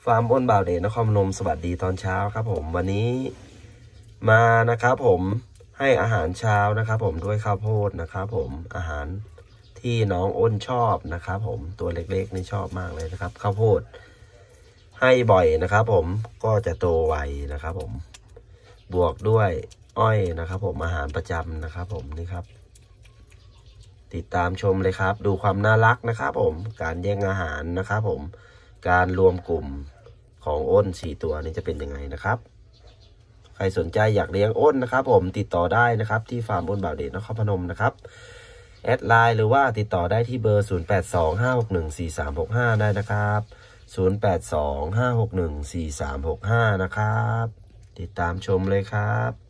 ฟาร์มอ้นบ่าวเดชนครพนมสวัสดีตอนเช้าครับผมวันนี้มานะครับผมให้อาหารเช้านะครับผมด้วยข้าวโพดนะครับผมอาหารที่น้องอ้นชอบนะครับผมตัวเล็กๆนี่ชอบมากเลยนะครับข้าวโพดให้บ่อยนะครับผมก็จะโตไวนะครับผมบวกด้วยอ้อยนะครับผมอาหารประจำนะครับผมนี่ครับติดตามชมเลยครับดูความน่ารักนะครับผมการแย่งอาหารนะครับผมการรวมกลุ่มของอ้น4ตัวนี้จะเป็นยังไงนะครับใครสนใจอยากเลี้ยงอ้นนะครับผมติดต่อได้นะครับที่ฟาร์มอ้นบ่าวเดชนครพนมนะครับแอดไลน์หรือว่าติดต่อได้ที่เบอร์ 0825614365 ได้นะครับ0825614365 นะครับติดตามชมเลยครับ